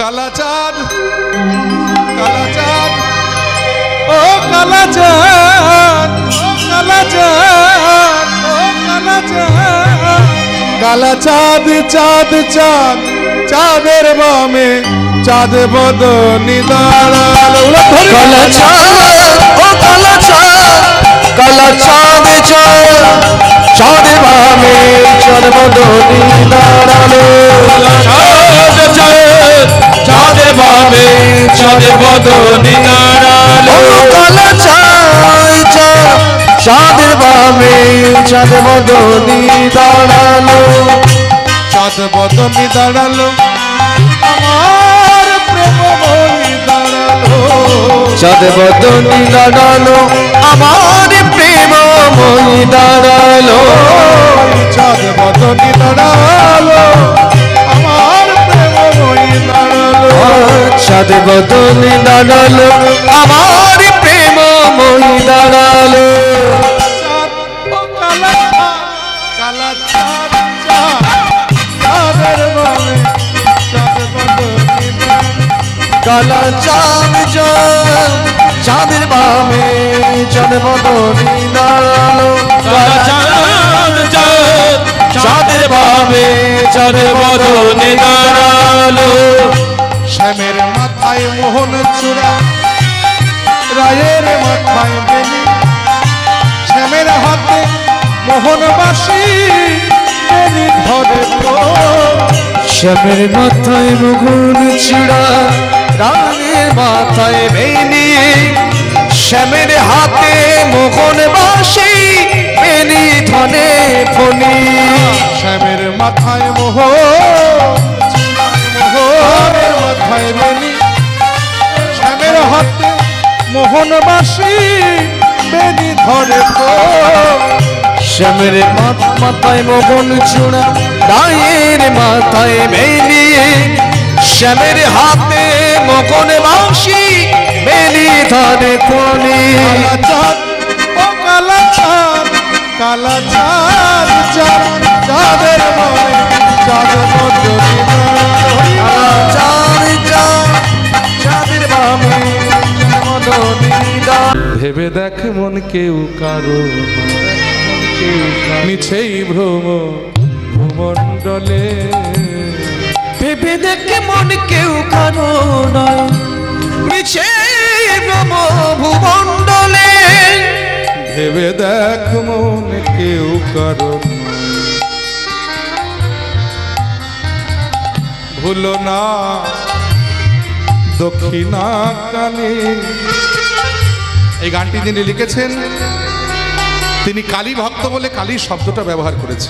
কালা চাঁদ কালা চাঁদ ও কালা চাঁদ ও কালা চাঁদ ও কালা চাঁদ কালা চাঁদ চাঁদ চাঁদ চাঁদের বামে চাঁদ বদনি দাঁড়ালো কালা চাঁদ ও কালা চাঁদ কালা চাঁদ চাঁদ চাঁদের বামে চাঁদ বদনি দাঁড়ালো চাঁদ চাঁদ চাঁদের বামে চাঁদ বদনি দাঁড়ালো কালা চাঁদ চাঁদ চাঁদের বামে চাঁদ বদনি দাঁড়ালো চাঁদ বদনি দাঁড়ালো আমার প্রেমময়ী দাঁড়ালো চাঁদ বদনি দাঁড়ালো আমার প্রেমময়ী দাঁড়ালো চাঁদ বদনি দাঁড়ালো আমার প্রেমময়ী দাঁড়ালো চাঁদ বদনি দাঁড়ালো আমার প্রেমময়ী দাঁড়ালো চাঁদ ও কালা কালা চাঁদ চাঁদ চাঁদের বামে চাঁদ বদনি কালা চাঁদ চাঁদ চাঁদের বামে চাঁদ বদনি দাঁড়ালো কালা চাঁদ চাঁদ চাঁদের বামে চাঁদ বদনি দাঁড়ালো শ্যামের মাথায় মোহন চূড়া রায়ের মাথায় বেনি শ্যামের হাতে মোহন বাসি বেনি ধরে শ্যামের মাথায় মুগুন চূড়া রানীর মাথায় বেনি শ্যামের হাতে মোহন বাসি বেনি ধনে ফণি শ্যামের মাথায় মোহনের মাথায় বেনি শ্যামের হাতে মোহন বাসি বেনি ধরে শ্যামের মাথায় মোহন চূড়া রায়ের মাথায় বেনি শ্যামের হাতে মোহন বাসি বেনি ধনে ফণি চাঁদ ও কালা চাঁদ কালা চাঁদ চাঁদ চাঁদের বামে চাঁদ বদনি চাঁদের বামে ভেবে দেখ মন কেউ কারো মিছেই ভ্রম ভূমণ্ডলে ভেবে দেখে মন কেউ কারো নয় মিছে ভ্রম ভূমণ্ডলে ভেবে দেখ মন কেউ কারো ভুলো না দক্ষিণা কালী। এই গানটি যিনি লিখেছেন তিনি কালী ভক্ত বলে কালী শব্দটা ব্যবহার করেছেন।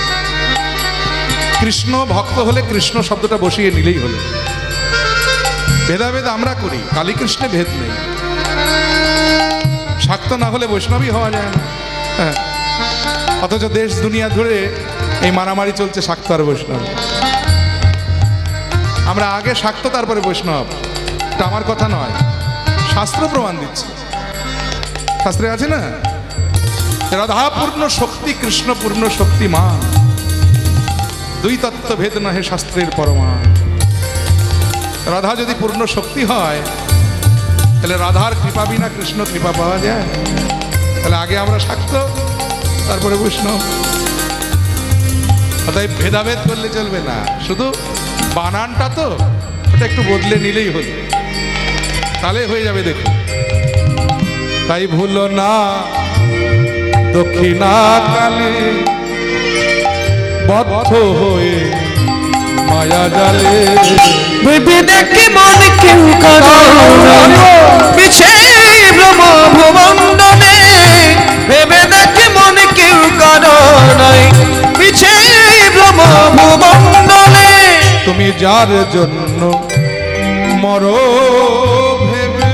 কৃষ্ণ ভক্ত হলে কৃষ্ণ শব্দটা বসিয়ে নিলেই হলো। ভেদাভেদ আমরা করি, কালী কৃষ্ণে ভেদ নেই। শাক্ত না হলে বৈষ্ণবী হওয়া যায় না। হ্যাঁ, অথচ দেশ দুনিয়া ধরে এই মারামারি চলছে শাক্ত আর বৈষ্ণব। আমরা আগে শাক্ত তারপরে বৈষ্ণব, এটা আমার কথা নয়, শাস্ত্র প্রমাণ দিচ্ছে। শাস্ত্রে আছে না, রাধা পূর্ণ শক্তি কৃষ্ণ পূর্ণ শক্তিমান, দুই তত্ত্ব ভেদ নহে শাস্ত্রের পরমাণ। রাধা যদি পূর্ণ শক্তি হয় তাহলে রাধার কৃপা বিনা কৃষ্ণ কৃপা পাওয়া যায়? তাহলে আগে আমরা শাক্ত তারপরে বৈষ্ণব। অতএব ভেদাভেদ করলে চলবে না, শুধু বানানটা তো ওটা একটু বদলে নিলেই হলো, তাহলে হয়ে যাবে। দেখুন, তাই ভুলো না দক্ষিণা কালে বদ্ধ হয়ে মায়া জালে। ভেবে দেখে মন কেউ কারো মিছে ভ্রম ভূমণ্ডলে। ভেবে দেখে মন কেউ কারো নয় মিছে ভ্রম ভূমণ্ডলে। তুমি যার জন্য মরো ভেবে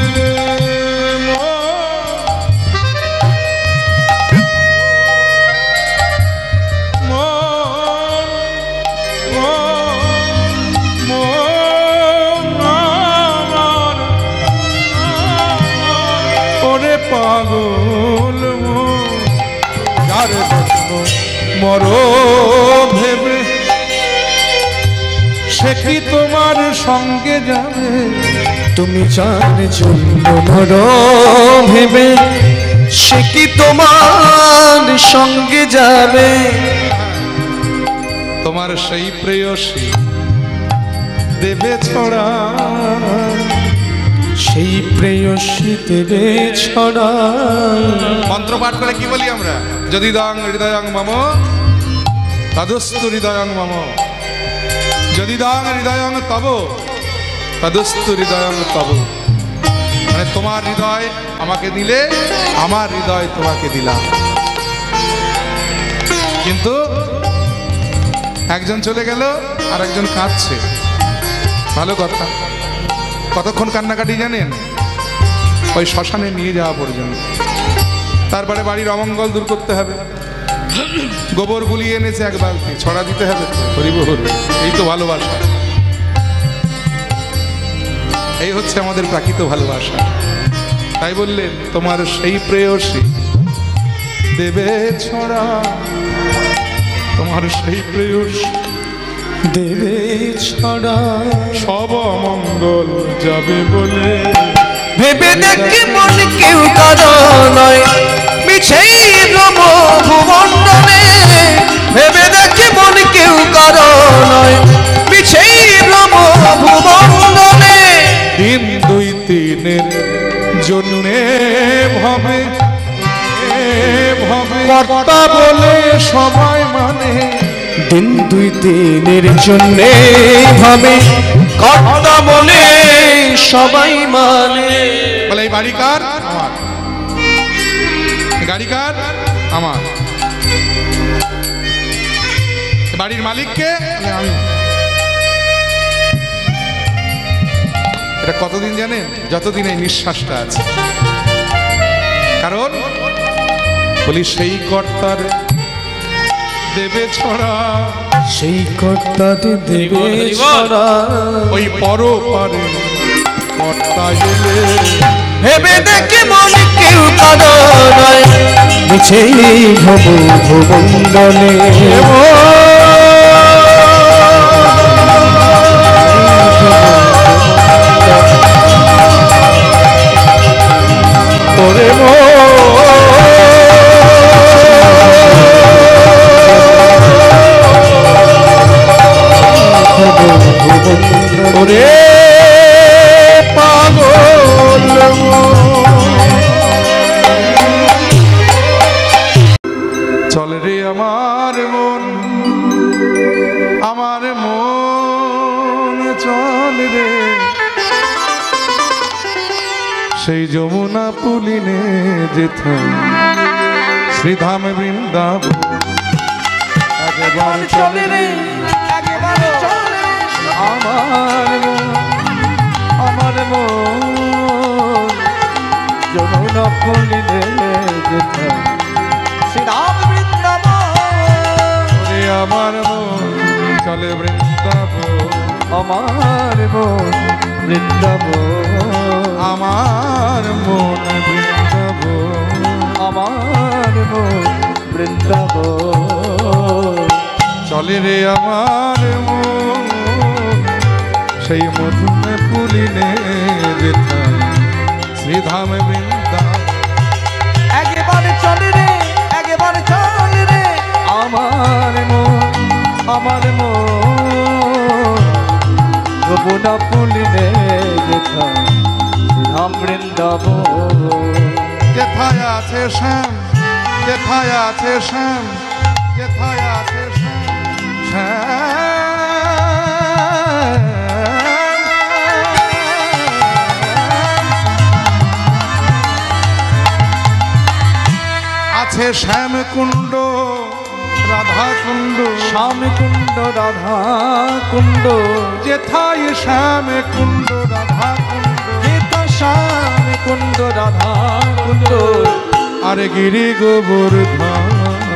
ওরে পাগল যার জন্য মরো ভেবে সে কি তোমার সঙ্গে যাবে? তুমি চার জন্য ধর ভেবে সে কি তোমার সঙ্গে যাবে? তোমার সেই প্রেয়সী দেবে ছড়া, সেই প্রেয়সী দেবে ছড়া। মন্ত্র পাঠ করে কি বলি আমরা? যদি দং হৃদয়ং মম তদস্তু হৃদয়ং মম, যদি দং হৃদয়ং তব তদস্তু হৃদয়ং তব। মানে তোমার হৃদয় আমাকে দিলে আমার হৃদয় তোমাকে দিলাম। কিন্তু একজন চলে গেল আর একজন কাঁদছে। ভালো কথা। কতক্ষণ কান্নাকাটি জানেন? ওই শ্মশানে নিয়ে যাওয়া পর্যন্ত। তারপরে বাড়ির অমঙ্গল দূর করতে হবে, গোবর গুলিয়ে এনেছে এক বালতি, ছড়া দিতে হবে। হরিবহর, এই তো ভালোবাসা, এই হচ্ছে আমাদের প্রাকৃত ভালোবাসা। তাই বললেন তোমার সেই প্রেয়সী দেবে ছড়া, তোমার সেই প্রেয়সী দেবে ছড়া। সব অমঙ্গল যাবে বলে ভেবে দেখি মন কেউ কারো নয়, মিছেই ভ্রম ভুবনে। ভেবে দেখি মন কেউ কারো নয়, মিছেই ভ্রম ভুবনে। দিন দুই তিনের জন্যে ভবে ভবে কর্তা বলে সবাই মানে। দিন দুই দিনের জন্যে ভাবে কর্তা বলে সবাই মানে। বলে এই বাড়ি কার? আমার। গাড়ি কার? আমার। বাড়ির মালিককে? আমি। এটা কতদিন জানেন? যতদিন এই নিঃশ্বাসটা আছে। কারণ বলি সেই কর্তার দেবে ছড়া, সেই কর্তাটি দেবে ছড়া। ওই পরপারে কর্তা এলে ভেবে দেখে মন কেউ কারো নয়, মিছেই ভব ভুবনে। তোরে ওরে পাগল চল রে আমার মন, আমার মন চল রে সেই যমুনা পুলিনে যেথায় শ্রীধাম বৃন্দাবন। একবার চল রে, একবার চল রে আমার মন, আমার মন যমুনা পুলিনে যেথায় শ্রীরাম বৃন্দাবন। ওরে আমার মন চলে বৃন্দাবন, আমার মন বৃন্দাবন। আমার মন বৃন্দাবন, আমার মন বৃন্দাবন। চলে রে আমার মন সেই মধুমে পুলিনে যেথায় শ্রীধাম বৃন্দাবন। একবার চলে রে, একবার চলে রে আমার মন, আমার মন যমুনা পুলিনে যেথায় শ্রীধাম বৃন্দাবন। যেথায় আছে শ্যাম, যেথায় আছে শ্যাম, যেথায় আছে শ্যাম, আছে শ্যাম কুণ্ড রাধা কুণ্ড, শ্যাম কুণ্ড রাধা কুণ্ড। যেথায় শ্যাম কুণ্ড রাধা কুণ্ড, শ্যাম কুণ্ড রাধা কুণ্ড। আরে গিরি গোবর্ধন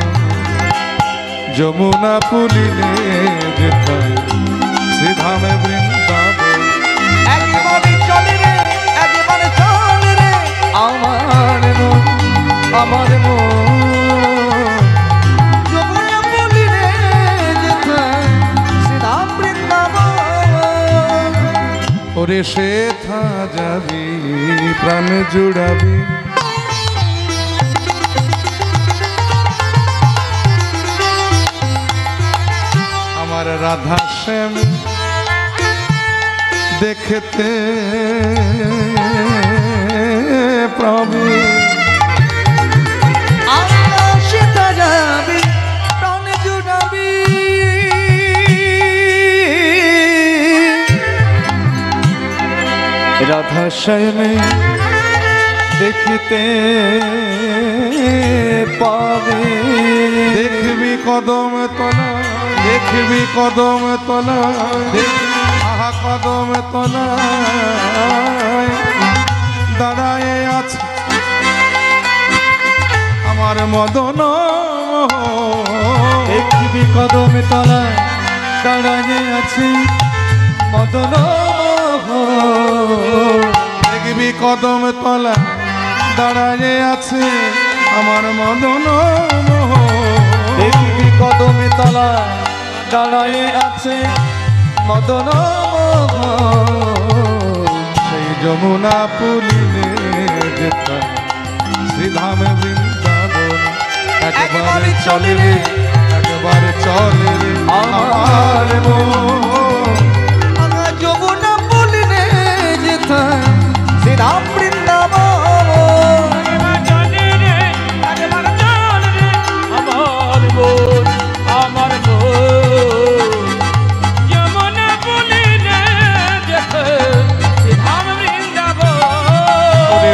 যমুনা পুলিনে যেথায় শ্রীধাম বৃন্দাবন। একবার চলে রে, একবার চলে রে আমার মন, আমার মন যমুনা পুলিনে যেথায় শ্রীরাম বৃন্দাবন। ওরে সেথা যাবি প্রাণ জুড়াবি আমার রাধা শ্যাম দেখতে প্রভু সেটা যাবি প্রাণ জুড়াবি রাধা শ্যামে দেখিতে পাবে দেখবি কদম তলা দেখবি কদম তলা আহা কদম তলা দাঁড়ায় আছে আমার মদন দেখবি কদম তলা দাঁড়ায় আছে মদন দেখবি কদম তলা দাঁড়ায় আছে আমার মদন দেখবি কদম তলা দাঁড়ায় আছে মদন সেই যমুনা পুলিনে যেতাম শ্রীধাম বৃন্দাবন একবার চলে রে একবার চলে রে আমার মন যমুনা পুলিনে যেতাম শ্রীরাম বৃন্দাবন আমার যমুনা পুলিনে যেতে ধাম বৃন্দাবন ওরে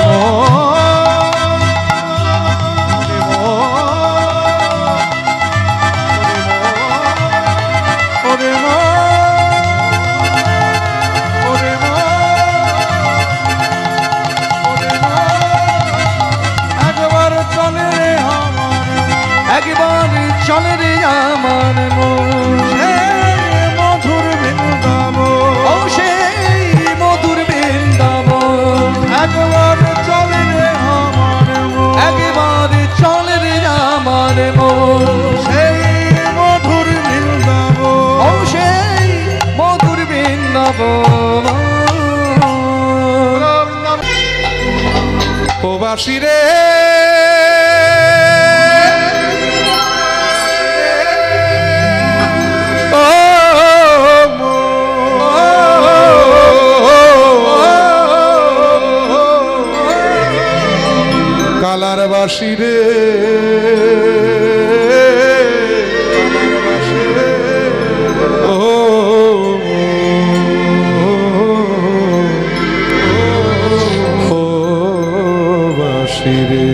একবার চলে রে আমার মন মধুর বৃন্দাবন ও সেই মধুর বৃন্দাবন একবার চলে রে আমার মন একবার চলে রে আমার মন সেই মধুর বৃন্দাবন ও সেই মধুর বৃন্দাবন প্রবাসী রে কালার বাসী রে ও বাসী রে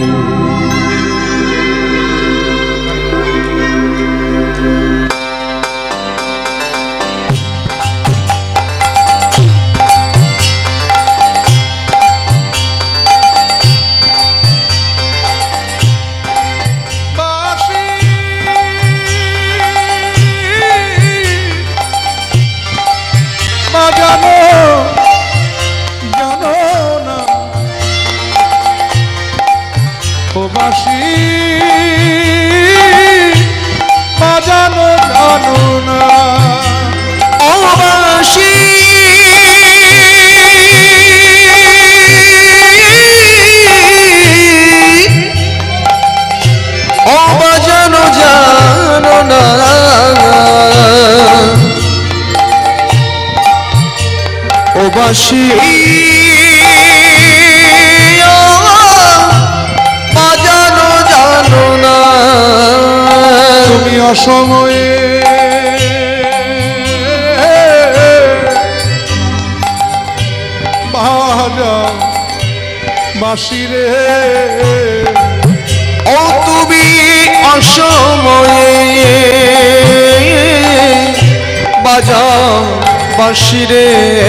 বাসি বাজানো জানো না ও বাসি ও বাজানো জানো না ও বাসি তুমি অসময়ে বাজাও বাসি রে ও তুমি অসময়ে বাজাও বাসি রে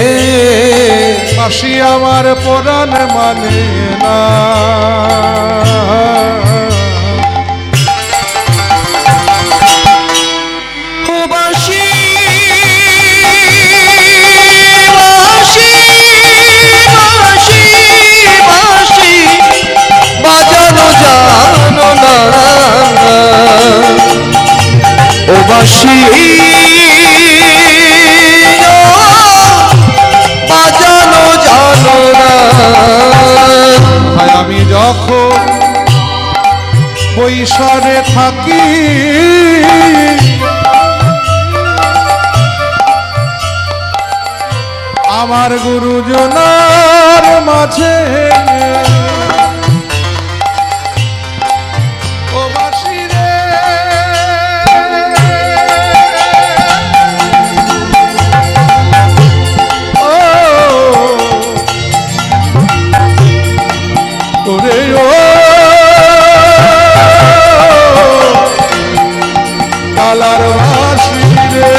বাসি আমার পরাণ মানে না ও বাসি বাজা বৈশরে থাকি আমার গুরুজনার মাঝে ও বাসি রে ও ওরে ও কালার বাসি রে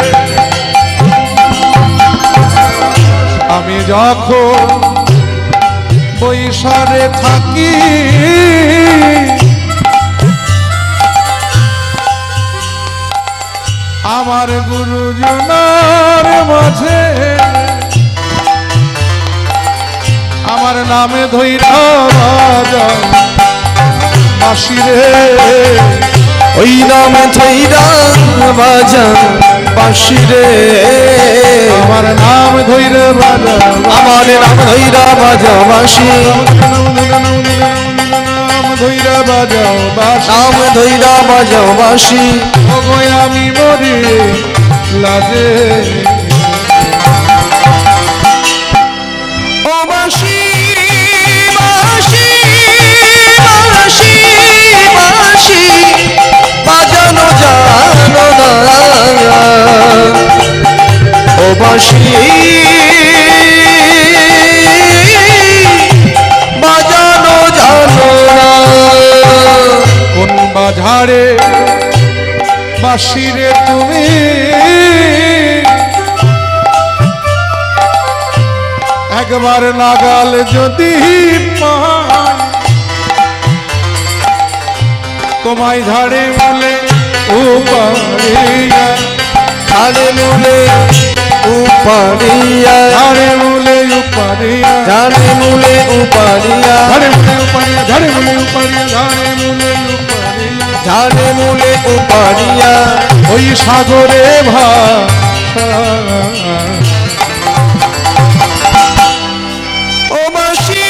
আমি যখন বৈশারে থাকি আমার গুরুজনার মাঝে আমার নামে ধৈরা বাজাও বাঁশি রে ওই নামে ধৈরা বাজাও বাঁশি রে আমার নাম ধৈরা বাজাও আমার নাম ধৈরা বাজাও বাঁশি নাম ধৈরা বাজাও বাঁশি নাম ধৈরা বাজাও বাঁশি ওগো আমি মরি লাজে ও বাঁশি বাঁশি বাঁশি বাঁশি বাজানো জানো না ও বাঁশি বাজানো জানো না কোন বাজারে বাঁশিরে তুমি একবার নাগাল যদি পাই তোমায় ঝাড়ে মূলে উপাড়িয়া ঝাড়ে মূলে উপাড়িয়া ঝাড়ে মূলে উপাড়িয়া ঝাড়ে মূলে উপাড়িয়া ঝাড়ে মূলে উপাড়িয়া ঝাড়ে মূলে উপাড়িয়া ঝাড়ে মূলে উপাড়িয়া ঝাড়ে মূলে উপাড়িয়া ওই সাগরে ভাষা ও বাঁশি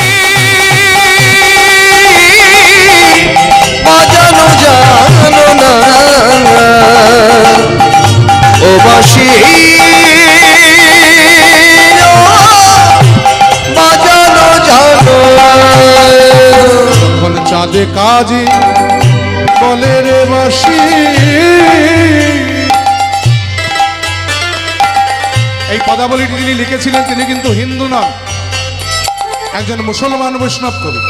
বাজানো জানো না ও বাঁশি বাজানো জানো না এখন চাঁদে কাজী বলে রে বাঁশি এই পদাবলীটি যিনি লিখেছিলেন তিনি কিন্তু হিন্দু নন, একজন মুসলমান বৈষ্ণব কবি।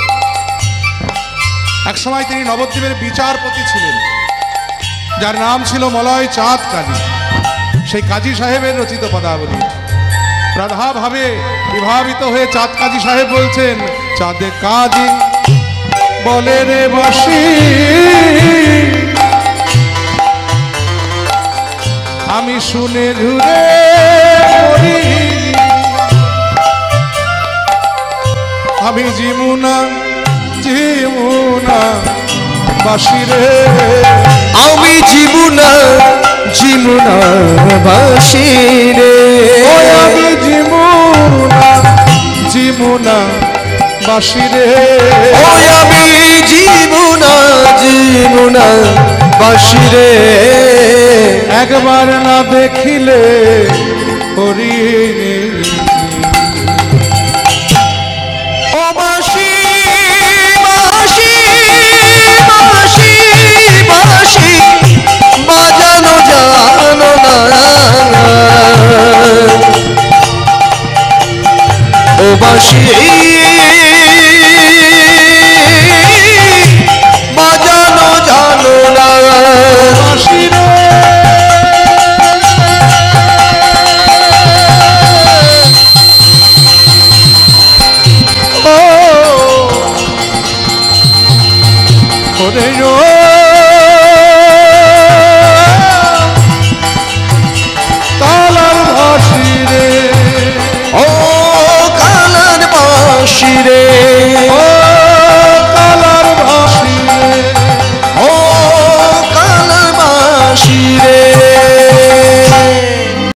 একসময় তিনি নবদ্বীপের বিচারপতি ছিলেন, যার নাম ছিল মলয় চাঁদ কাজী। সেই কাজী সাহেবের রচিত পদাবলী। রাধা ভাবে বিভাবিত হয়ে চাঁদ কাজী সাহেব বলছেন, চাঁদে কাজী বলে রে বাঁশি আমি শুনে ঝুরে মরি, আমি জিমুনা জিমুনা বাঁশি রে আমি জীবনা জীবনা বাঁশি রে আমি জিমুনা জিমুনা বাঁশি রে ওই আমি জীবনা জীবনা বাঁশি রে একবার না দেখিলে হরি ও বাঁশি বাঁশি বাঁশি বাঁশি বাজানো জানো না ও বাঁশি বাজানো জানো না বাঁশি রে ও ওরে ও তালার বাঁশি রে ও কালার বাঁশি রে ও